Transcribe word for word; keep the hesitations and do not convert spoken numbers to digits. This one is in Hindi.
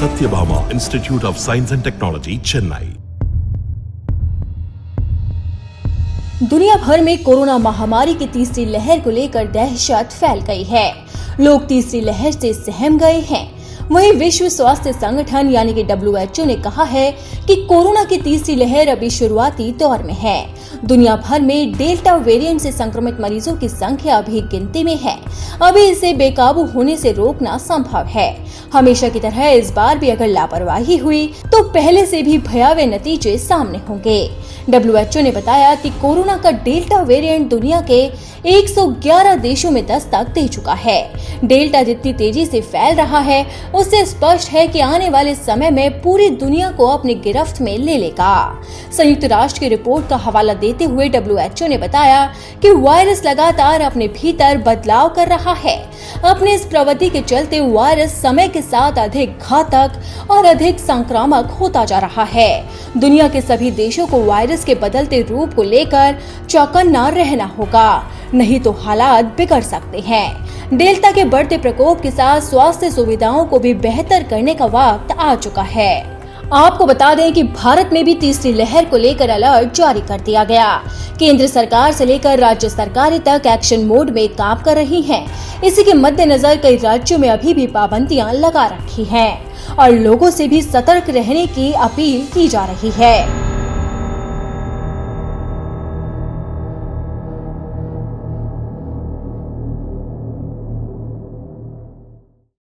Satyabhama Institute of Science and Technology, Chennai। दुनिया भर में कोरोना महामारी की तीसरी लहर को लेकर दहशत फैल गई है। लोग तीसरी लहर से सहम गए हैं। वहीं विश्व स्वास्थ्य संगठन यानी कि डब्ल्यू एच ओ ने कहा है कि कोरोना की तीसरी लहर अभी शुरुआती दौर में है। दुनिया भर में डेल्टा वेरिएंट से संक्रमित मरीजों की संख्या अभी गिनती में है। अभी इसे बेकाबू होने से रोकना संभव है। हमेशा की तरह इस बार भी अगर लापरवाही हुई तो पहले से भी भयावह नतीजे सामने होंगे। डब्ल्यू एच ओ ने बताया कि कोरोना का डेल्टा वेरिएंट दुनिया के एक सौ ग्यारह देशों में दस्तक दे चुका है। डेल्टा जितनी तेजी से फैल रहा है उससे स्पष्ट है कि आने वाले समय में पूरी दुनिया को अपनी गिरफ्त में ले लेगा। संयुक्त राष्ट्र की रिपोर्ट का हवाला देते हुए डब्ल्यू एच ओ ने बताया कि वायरस लगातार अपने भीतर बदलाव कर रहा है। अपने इस प्रवृत्ति के चलते वायरस समय के साथ अधिक घातक और अधिक संक्रामक होता जा रहा है। दुनिया के सभी देशों को वायरस के बदलते रूप को लेकर चौकन्ना रहना होगा, नहीं तो हालात बिगड़ सकते हैं। डेल्टा के बढ़ते प्रकोप के साथ स्वास्थ्य सुविधाओं को भी बेहतर करने का वक्त आ चुका है। आपको बता दें कि भारत में भी तीसरी लहर को लेकर अलर्ट जारी कर दिया गया। केंद्र सरकार से लेकर राज्य सरकारें तक एक्शन मोड में काम कर रही हैं। इसी के मद्देनजर कई राज्यों में अभी भी पाबंदियां लगा रखी हैं और लोगों से भी सतर्क रहने की अपील की जा रही है।